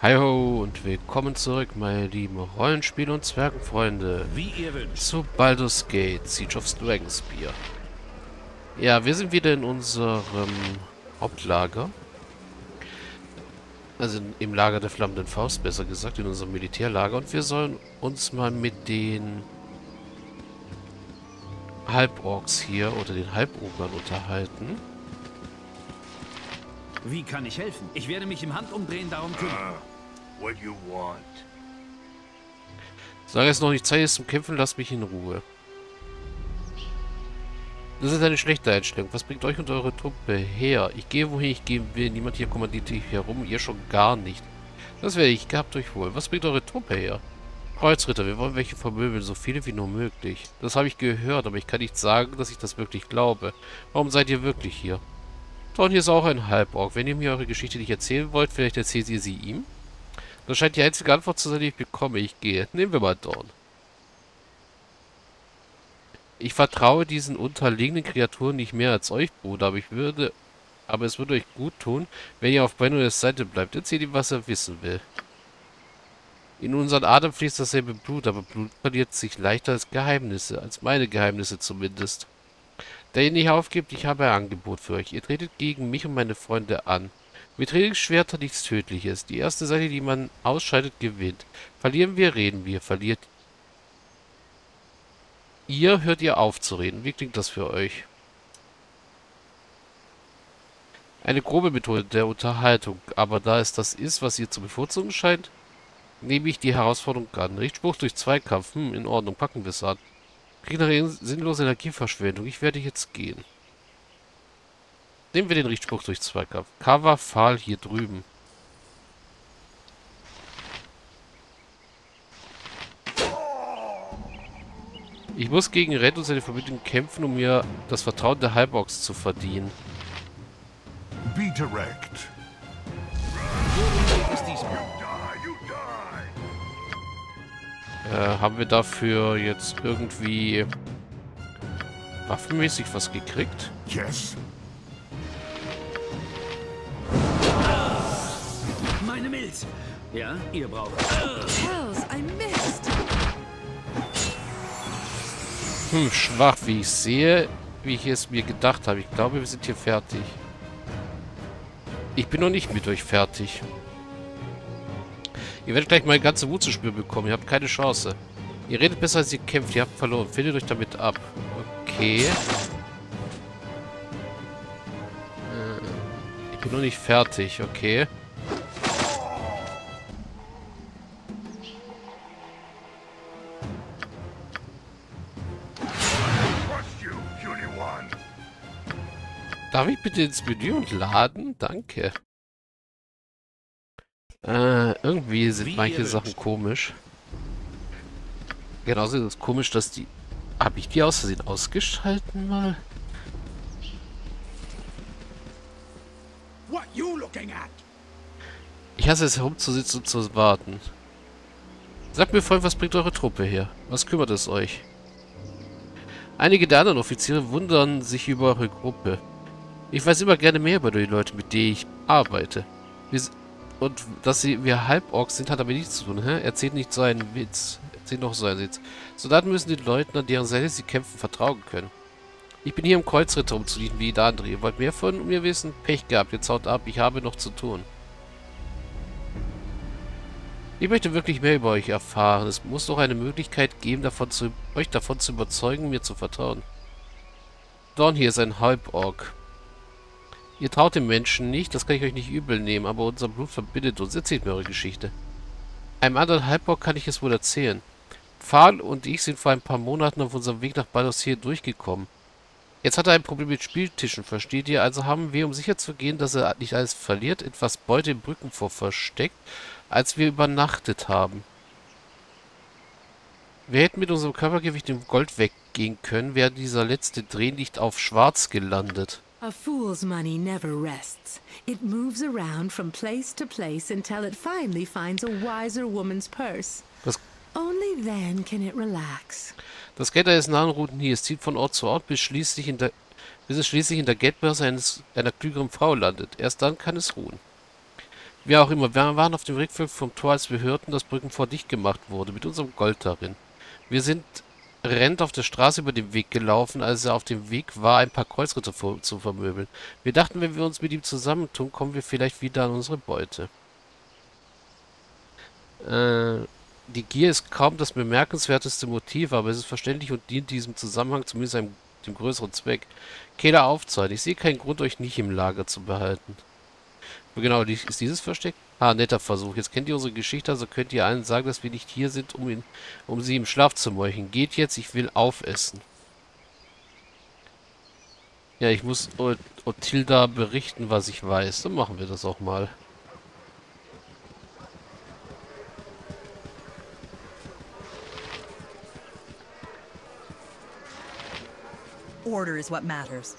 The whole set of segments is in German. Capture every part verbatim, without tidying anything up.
Hi ho und willkommen zurück, meine lieben Rollenspiel- und Zwergenfreunde, Wie ihr wünscht. zu Baldur's Gate, Siege of Dragonspear. Ja, wir sind wieder in unserem Hauptlager, also in, im Lager der Flammenden Faust, besser gesagt, in unserem Militärlager, und wir sollen uns mal mit den Halborks hier, oder den Halbogern unterhalten. Wie kann ich helfen? Ich werde mich im Handumdrehen darum kümmern. What you want? Solange es noch nicht Zeit ist zum Kämpfen, lasst mich in Ruhe. Das ist eine schlechte Einstellung. Was bringt euch und eure Truppe her? Ich gehe, wohin ich gehen will. Niemand hier kommandiert dich herum. Ihr schon gar nicht. Das werde ich. Gehabt euch wohl. Was bringt eure Truppe her? Kreuzritter, wir wollen welche vermöbeln. So viele wie nur möglich. Das habe ich gehört, aber ich kann nicht sagen, dass ich das wirklich glaube. Warum seid ihr wirklich hier? Dorn hier ist auch ein Halborg. Wenn ihr mir eure Geschichte nicht erzählen wollt, vielleicht erzählt ihr sie ihm? Das scheint die einzige Antwort zu sein, die ich bekomme. Ich gehe. Nehmen wir mal Dorn. Ich vertraue diesen unterlegenen Kreaturen nicht mehr als euch, Bruder, aber ich würde, aber es würde euch gut tun, wenn ihr auf Brennoys Seite bleibt. Erzählt ihm, was er wissen will. In unseren Adern fließt dasselbe Blut, aber Blut verliert sich leichter als Geheimnisse, als meine Geheimnisse zumindest. Da ihr nicht aufgebt, ich habe ein Angebot für euch. Ihr tretet gegen mich und meine Freunde an. Mit Trainingsschwertern nichts Tödliches. Die erste Seite, die man ausscheidet, gewinnt. Verlieren wir, reden wir. Verliert ihr, hört ihr auf zu reden. Wie klingt das für euch? Eine grobe Methode der Unterhaltung, aber da es das ist, was ihr zu bevorzugen scheint, nehme ich die Herausforderung an. Richtspruch durch Zweikampf. Hm, in Ordnung, packen wir es an. Gegnerin sinnlose Energieverschwendung. Ich werde jetzt gehen. Nehmen wir den Richtspruch durch Zweikampf. Cover, Pfahl hier drüben. Ich muss gegen Red und seine Verbündeten kämpfen, um mir das Vertrauen der Halborgs zu verdienen. Be direct. Worum geht es diesmal? Die, you die. Äh, haben wir dafür jetzt irgendwie waffenmäßig was gekriegt? Yes. Meine Milz. Ja, ihr braucht... Hells, I missed. Hm, schwach, wie ich sehe, wie ich es mir gedacht habe. Ich glaube, wir sind hier fertig. Ich bin noch nicht mit euch fertig. Ihr werdet gleich meine ganze Wut zu spüren bekommen. Ihr habt keine Chance. Ihr redet besser, als ihr kämpft. Ihr habt verloren. Findet euch damit ab. Okay. Äh, ich bin noch nicht fertig. Okay. Trust you, puny one. Darf ich bitte ins Menü und laden? Danke. Äh, irgendwie sind Wie manche ihr Sachen wünscht. komisch. Genauso ist es komisch, dass die... Habe ich die aus Versehen ausgeschalten mal? What you looking at? Ich hasse es, herumzusitzen und zu warten. Sagt mir, Freund, was bringt eure Truppe her? Was kümmert es euch? Einige der anderen Offiziere wundern sich über eure Gruppe. Ich weiß immer gerne mehr über die Leute, mit denen ich arbeite. Wir, s- und dass sie wir Halborgs sind, hat damit nichts zu tun. Hä? Erzählt nicht so einen Witz. Erzählt noch so einen Witz. Soldaten müssen den Leuten, an deren Seite sie kämpfen, vertrauen können. Ich bin hier im Kreuzritter, um zu dienen wie jeder andere. Ihr wollt mehr von mir wissen? Pech gehabt, jetzt haut ab. Ich habe noch zu tun. Ich möchte wirklich mehr über euch erfahren. Es muss doch eine Möglichkeit geben, davon zu, euch davon zu überzeugen, mir zu vertrauen. Dorn hier ist ein Halborg. Ihr traut dem Menschen nicht, das kann ich euch nicht übel nehmen, aber unser Blut verbindet uns. Erzählt mir eure Geschichte. Einem anderen Halborg kann ich es wohl erzählen. Pfahl und ich sind vor ein paar Monaten auf unserem Weg nach Baldur's hier durchgekommen. Jetzt hat er ein Problem mit Spieltischen, versteht ihr? Also haben wir, um sicher zu gehen, dass er nicht alles verliert, etwas Beute im Brückenfor versteckt, als wir übernachtet haben. Wir hätten mit unserem Körpergewicht im Gold weggehen können, wäre dieser letzte Dreh nicht auf Schwarz gelandet. A fool's money never rests. It moves around from place to place until it finally finds a wiser woman's purse. Das, Only then can it relax. das Geld eines nahen Routen hier, es zieht von Ort zu Ort, bis, schließlich in der, bis es schließlich in der Geldbörse eines, einer klügeren Frau landet. Erst dann kann es ruhen. Wie auch immer, wir waren auf dem Rückweg vom Tor, als wir hörten, dass Brückenfort dicht gemacht wurde, mit unserem Gold darin. Wir sind rennt auf der Straße über den Weg gelaufen, als er auf dem Weg war, ein paar Kreuzritter zu vermöbeln. Wir dachten, wenn wir uns mit ihm zusammentun, kommen wir vielleicht wieder an unsere Beute. Äh, die Gier ist kaum das bemerkenswerteste Motiv, aber es ist verständlich und dient diesem Zusammenhang zumindest einem dem größeren Zweck. Kehler aufzahlen. Ich sehe keinen Grund, euch nicht im Lager zu behalten. Genau, ist dieses Versteck? Ah, netter Versuch. Jetzt kennt ihr unsere Geschichte, also könnt ihr allen sagen, dass wir nicht hier sind, um, ihn, um sie im Schlaf zu meucheln. Geht jetzt, ich will aufessen. Ja, ich muss Ot Otilda berichten, was ich weiß. Dann machen wir das auch mal. Order is what matters.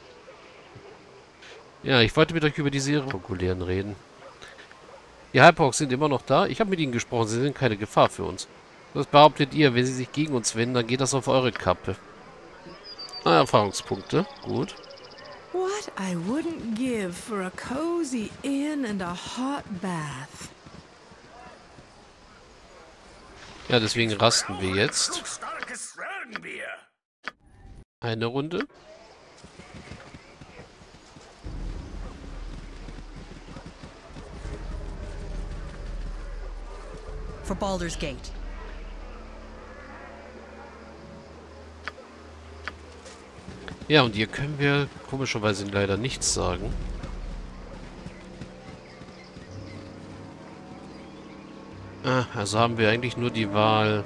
Ja, ich wollte mit euch über diese Regulären reden. Die Halbhawks sind immer noch da. Ich habe mit ihnen gesprochen. Sie sind keine Gefahr für uns. Was behauptet ihr? Wenn sie sich gegen uns wenden, dann geht das auf eure Kappe. Ah, Erfahrungspunkte. Gut. What I wouldn't give for a cozy inn and a hot bath. Ja, deswegen rasten wir jetzt. So starkes Röhrnbier. Eine Runde. For Baldur's Gate. Ja, und hier können wir komischerweise leider nichts sagen. Ah, also haben wir eigentlich nur die Wahl,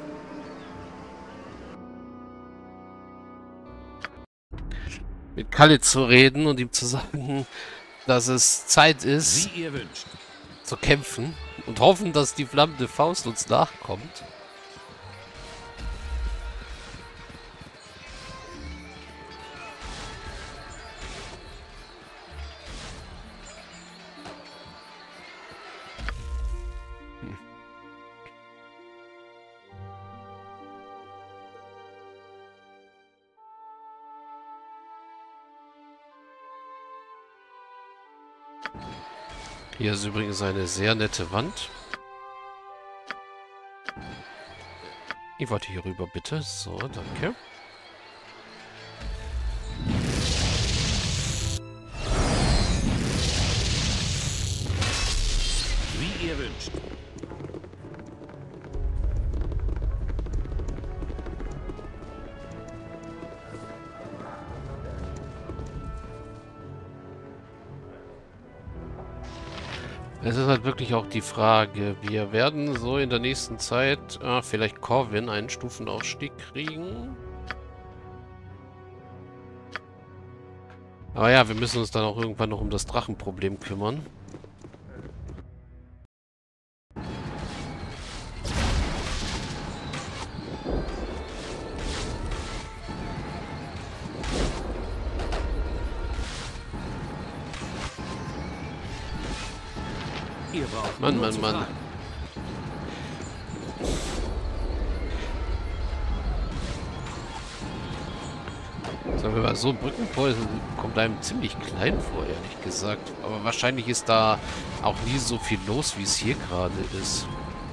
mit Kalle zu reden und ihm zu sagen, dass es Zeit ist, Wie ihr wünscht. zu kämpfen und hoffen, dass die flammende Faust uns nachkommt. Hm. Hier ist übrigens eine sehr nette Wand. Ich wollte hier rüber, bitte. So, danke. Wie ihr wünscht. Es ist halt wirklich auch die Frage, wir werden so in der nächsten Zeit ah, vielleicht Corvin einen Stufenaufstieg kriegen. Aber ja, wir müssen uns dann auch irgendwann noch um das Drachenproblem kümmern. Ihr braucht Mann, nur Mann, zu Mann. fragen. Sagen wir mal, so ein Brückenpol kommt einem ziemlich klein vor, ehrlich gesagt. Aber wahrscheinlich ist da auch nie so viel los, wie es hier gerade ist.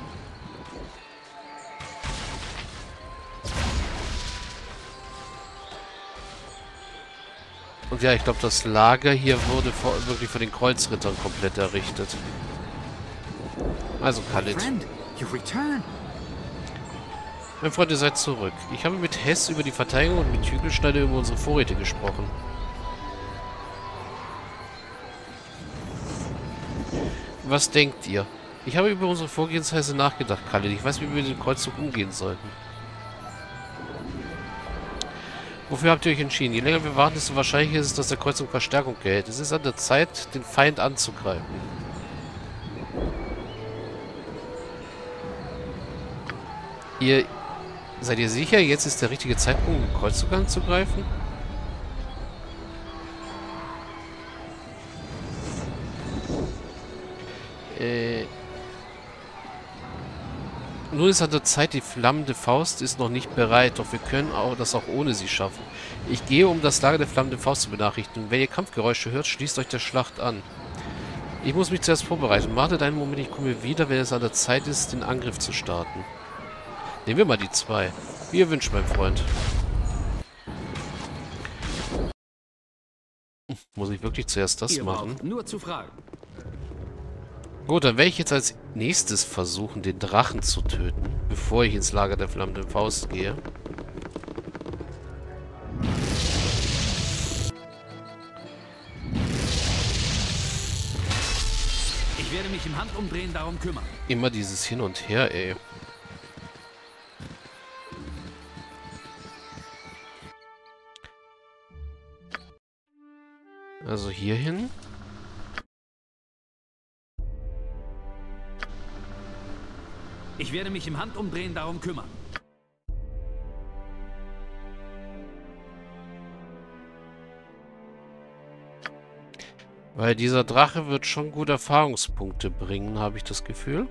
Und ja, ich glaube, das Lager hier wurde vor, wirklich von den Kreuzrittern komplett errichtet. Also, Khalid. Friend, you return. Mein Freund, ihr seid zurück. Ich habe mit Hess über die Verteidigung und mit Hügelschneider über unsere Vorräte gesprochen. Was denkt ihr? Ich habe über unsere Vorgehensweise nachgedacht, Khalid. Ich weiß, wie wir mit dem Kreuzzug umgehen sollten. Wofür habt ihr euch entschieden? Je länger wir warten, desto wahrscheinlicher ist es, dass der Kreuzzug Verstärkung erhält. Es ist an der Zeit, den Feind anzugreifen. Ihr... Seid ihr sicher, jetzt ist der richtige Zeitpunkt, den Kreuzzug anzugreifen? Äh... Nun ist an der Zeit, die flammende Faust ist noch nicht bereit, doch wir können auch das auch ohne sie schaffen. Ich gehe, um das Lager der flammenden Faust zu benachrichtigen. Wenn ihr Kampfgeräusche hört, schließt euch der Schlacht an. Ich muss mich zuerst vorbereiten. Wartet einen Moment, ich komme wieder, wenn es an der Zeit ist, den Angriff zu starten. Nehmen wir mal die zwei. Wie ihr wünscht, mein Freund. Muss ich wirklich zuerst das Ihr machen? braucht nur zu fragen. Gut, dann werde ich jetzt als nächstes versuchen, den Drachen zu töten, bevor ich ins Lager der flammenden Faust gehe. Ich werde mich im Handumdrehen darum kümmern. Immer dieses Hin und Her, ey. Also hier hin. Ich werde mich im Handumdrehen darum kümmern. Weil dieser Drache wird schon gut Erfahrungspunkte bringen, habe ich das Gefühl.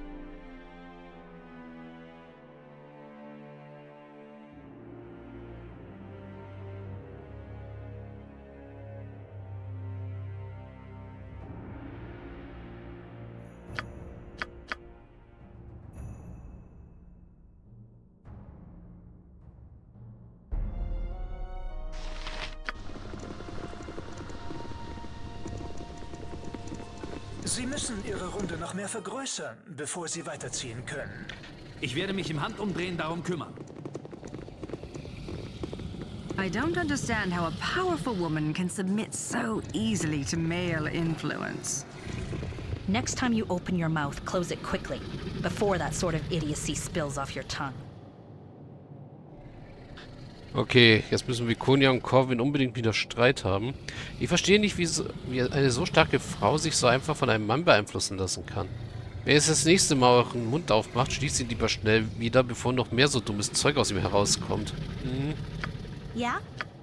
Sie müssen Ihre Runde noch mehr vergrößern, bevor Sie weiterziehen können. Ich werde mich im Handumdrehen darum kümmern. I don't understand how a powerful woman can submit so easily to male influence. Next time you open your mouth, close it quickly, before that sort of idiocy spills off your tongue. Okay, jetzt müssen Viconia und Corvin unbedingt wieder Streit haben. Ich verstehe nicht, wie, so, wie eine so starke Frau sich so einfach von einem Mann beeinflussen lassen kann. Wenn es das nächste Mal euren Mund aufmacht, schließt ihn lieber schnell wieder, bevor noch mehr so dummes Zeug aus ihm herauskommt. Hm. Ja?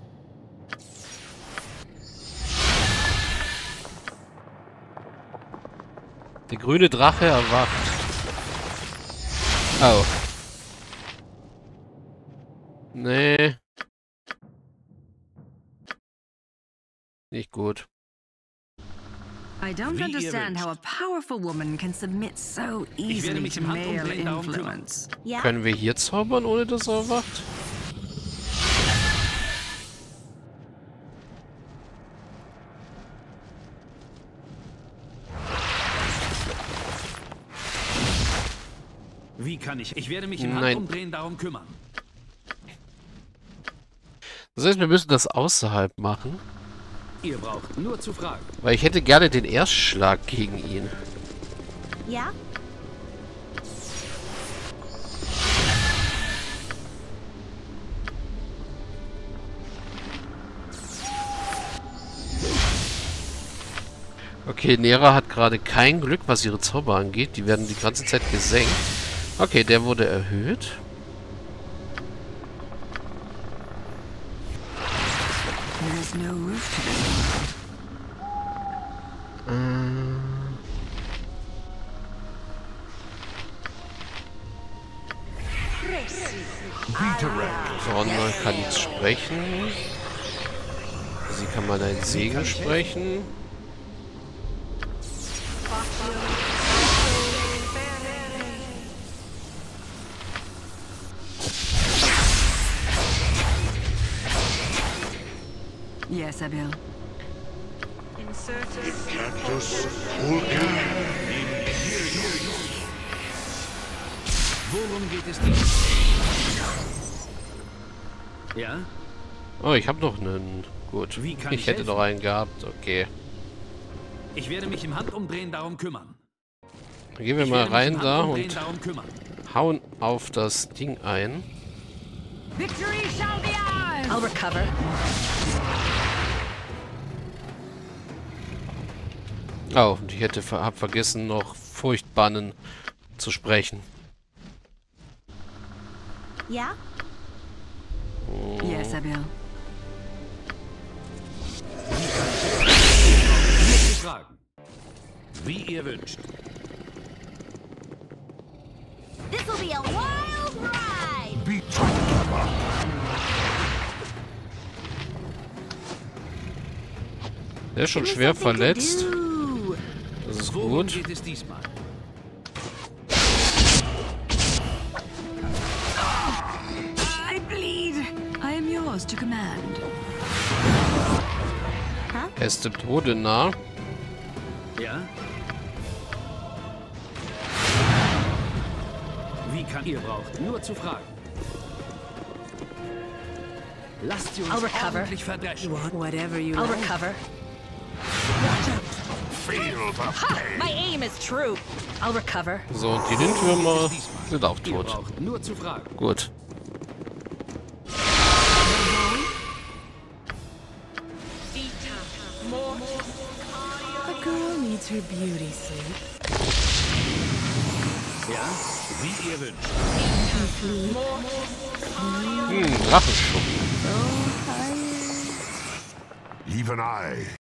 Der grüne Drache erwacht. Oh. Nee. Nicht gut. I don't Wie ihr understand how a wünscht. powerful woman can submit so easily mich to im male Handumdrehen darum kümmern. influence. Ja? Können wir hier zaubern, ohne dass er erwacht? Wie kann ich? Ich werde mich im Nein. Handumdrehen darum kümmern. Das heißt, wir müssen das außerhalb machen. Ihr braucht nur zu fragen. Weil ich hätte gerne den Erstschlag gegen ihn. Ja? Okay, Nera hat gerade kein Glück, was ihre Zauber angeht. Die werden die ganze Zeit gesenkt. Okay, der wurde erhöht. There is no roof to this. Sorna kann jetzt sprechen. Sie kann mal einen Segen sprechen. Yes, Abil. Worum geht es dir? Ja? Oh, ich habe noch einen. Gut. Wie kann Ich ich hätte helfen? noch einen gehabt. Okay. Ich werde mich im Handumdrehen darum kümmern. Dann gehen wir Ich mal werde mich rein im da Handumdrehen und darum kümmern. hauen auf das Ding ein. Victory shall be ours! I'll recover. Oh, und ich hätte ver hab vergessen, noch Furchtbannen zu sprechen. Ja? Yes, Abil. Nur zu fragen. Wie ihr wünscht. This'll be a wild ride! Der ist schon schwer verletzt. Worum gut. geht es diesmal? I bleed. I am yours to command. Er ist dem Tode nah. Ja? Wie kann ihr braucht? Nur zu fragen. Lasst sie uns I'll recover. ordentlich verdreschen. Whatever you I'll like. recover. Ha! My aim is true. I'll recover. So, und die Lindwürmer sind auch Ihr tot. braucht nur zu fragen. Gut. A girl needs her beauty sleep. Ja? Wie ihr wünscht. Hm, Drachenschuppen. Even I